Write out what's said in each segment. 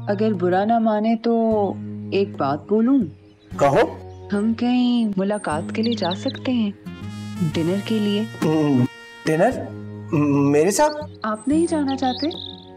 अगर बुरा ना माने तो एक बात बोलूं? कहो। हम कहीं मुलाकात के लिए जा सकते हैं, डिनर के लिए। डिनर? मेरे साथ? आप नहीं जाना चाहते?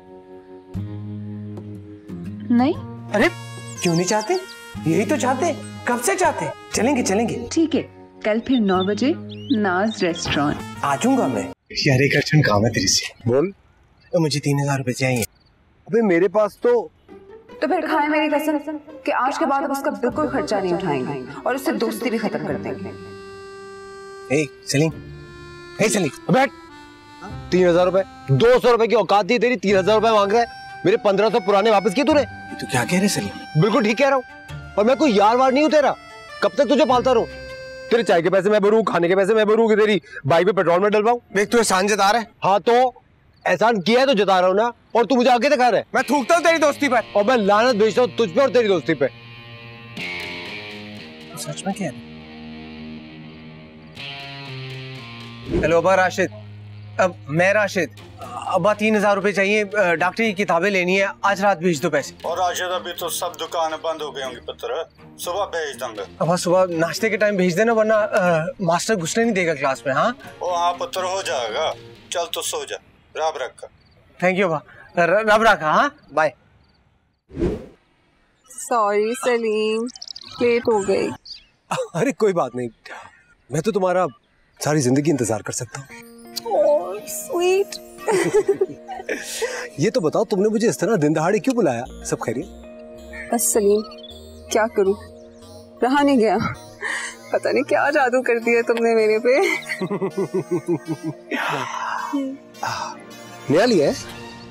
नहीं? अरे क्यों नहीं चाहते, यही तो चाहते, कब से चाहते। चलेंगे चलेंगे। ठीक है, कल फिर 9 बजे नाज रेस्टोरेंट। आ जाऊंगा मैं। यार एक अर्जेंट काम है तेरे से। बोल। तो मुझे 3000 रुपए चाहिए। अबे मेरे पास तो फिर खाए मेरी कसम कि आज के बाद अब उसका बिल्कुल खर्चा नहीं उठाएंगे और उससे दोस्ती भी खत्म कर देंगे। ए सलीम, ए सलीम बैठ। 3000 रुपए, 200 रुपए की औकात थी तेरी, 3000 रुपए मांग रहा है। मेरे 1500 पुराने वापस किए तूने। तू क्या कह रहे सलीम? बिल्कुल ठीक कह रहा हूँ, और मैं कोई यार वार नहीं हूँ तेरा। कब तक तुझे पालता रहूं? तेरे चाय के पैसे मैं भरूं, खाने के पैसे मैं भरूं, कि तेरी बाइक पे पेट्रोल में डलवाऊं? देख तू एहसान जता रहा है। हाँ तो एहसान किया है तो जता रहा हूँ ना, और तू मुझे आगे दिखा रहा है। मैं थूकता हूँ तेरी दोस्ती पर, और मैं लानत भेजता हूँ तुझ पे और तेरी दोस्ती पे। सच में क्या है? हेलो अब्बा राशिद। अब मैं राशिद। अब्बा 3000 रुपए चाहिए, डॉक्टर की किताबें लेनी है, आज रात भेज दो पैसे। और राशिद अभी तो सब दुकानें बंद हो गई होंगी पुत्र, सुबह भेज दूंगा। अब्बा सुबह नाश्ते के टाइम भेज देना, वरना मास्टर घुसने नहीं देगा क्लास में। हाँ ओ हाँ पुत्र, हो जाएगा। चल तो सो जा, रब रखा। थैंक यू अब्बा, रब रखा। हाँ बाय। सॉरी सलीम, लेट हो गई। अरे कोई बात नहीं, मैं तो तुम्हारा सारी जिंदगी इंतजार कर सकता हूँ। स्वीट। ये तो बताओ, तुमने मुझे इस तरह दिन दहाड़े क्यों बुलाया? सब खैरियत? बस सलीम, क्या करूं, रहा नहीं गया। पता नहीं क्या जादू कर दिया तुमने मेरे पे। नया लिया है?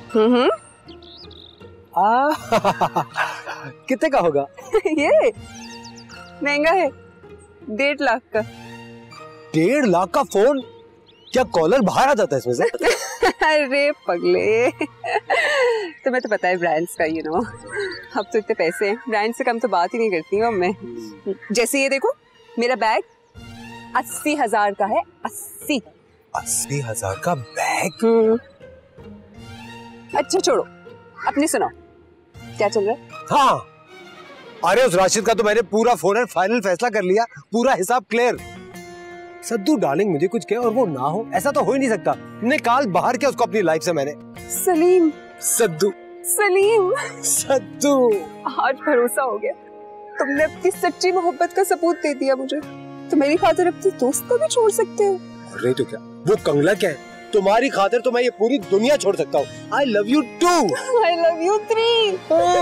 कितने का होगा? ये महंगा है, 1.5 लाख का। 1.5 लाख का फोन? क्या कॉलर बाहर आ जाता है इसमें से? अरे पगले, तुम्हें तो पता है ब्रांड्स का, यू नो। अब तो इतने पैसे हैं, ब्रांड से कम तो बात ही नहीं करती हूँ मैं। जैसे ये देखो, मेरा बैग 80,000 का है। 80,000 का बैग? अच्छा छोड़ो, अपनी सुनाओ, क्या चल रहा है? हाँ, अरे उस राशिद का तो मैंने पूरा फोन है, फाइनल फैसला कर लिया, पूरा हिसाब क्लियर। सद्दू डार्लिंग मुझे कुछ कहे और वो ना हो, ऐसा तो हो ही नहीं सकता। निकाल बाहर क्या उसको अपनी लाइफ से मैंने। सलीम। सद्दू। सलीम। सद्दू। आज भरोसा हो गया, तुमने अपनी सच्ची मोहब्बत का सबूत दे दिया मुझे। तो मेरी खातिर अपनी दोस्त को भी छोड़ सकते हो। नहीं तो क्या, वो कंगला क्या है? तुम्हारी खातिर तो मैं ये पूरी दुनिया छोड़ सकता हूँ। I love you 2. I love you 3.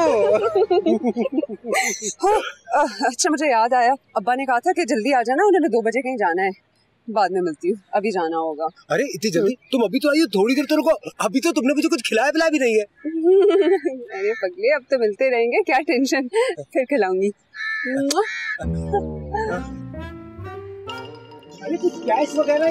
अच्छा मुझे याद आया, अब्बा ने कहा था कि जल्दी आ जाना, उन्होंने 2 बजे कहीं जाना है। बाद में मिलती हूँ, अभी जाना होगा। अरे इतनी जल्दी? तुम अभी तो आई हो, थोड़ी देर तो रुको। अभी तो तुमने मुझे कुछ खिलाया पिलाया भी नहीं है। अरे पगले, अब तो मिलते रहेंगे, क्या टेंशन, फिर खिलाऊंगी। अरे कुछ कैश वगैरह